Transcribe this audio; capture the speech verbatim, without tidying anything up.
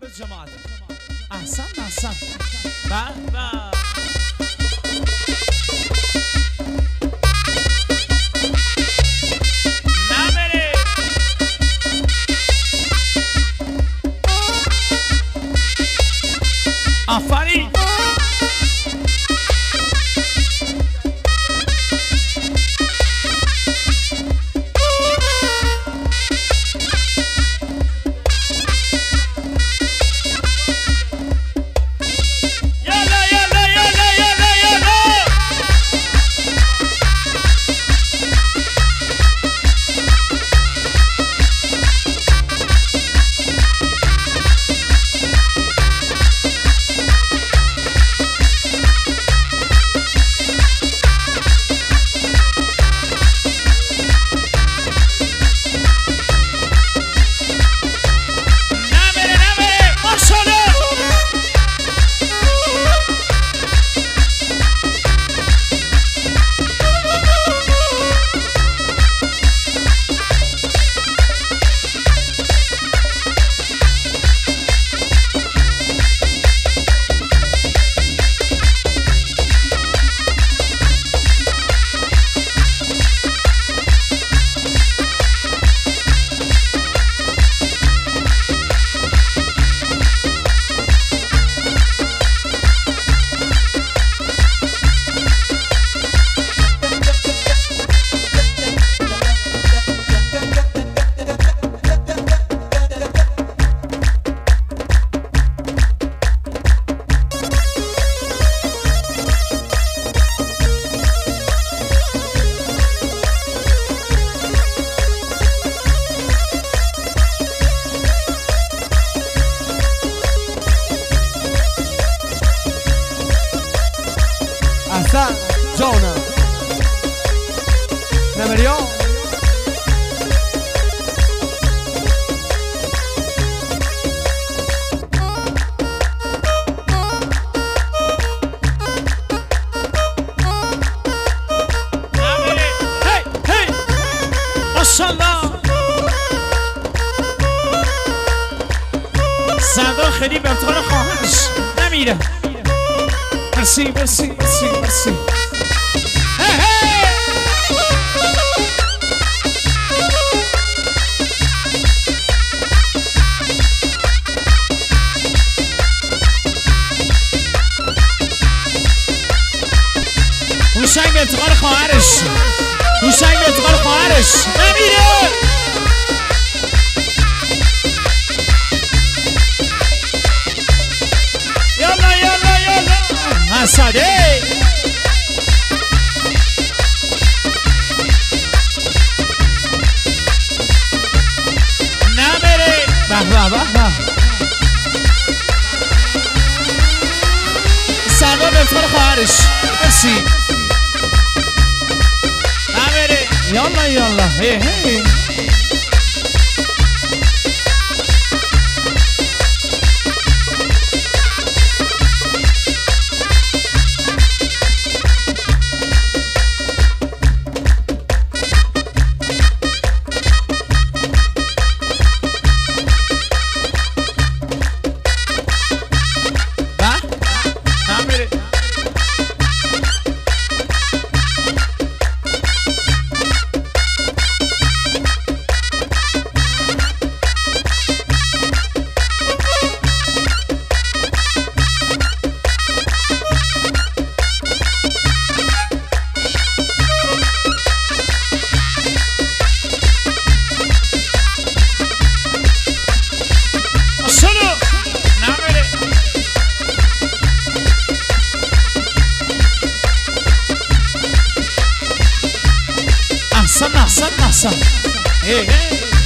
جماعت احسن احسن با با نبره آفرین احسن جانم نمریا هی هی ماشاءالله صدا خیلی به افتخار خواهرش نمیره مرسی مرسی مرسی مرسی هی هی هوشنگ به افتخار خواهرش هوشنگ به افتخار خواهرش نمیره یالا یالا یالا حسده نبره به به به به سرما به افتخار خواهرش مرسی نبره یالا یالا هی هی احسن احسن احسن هی هی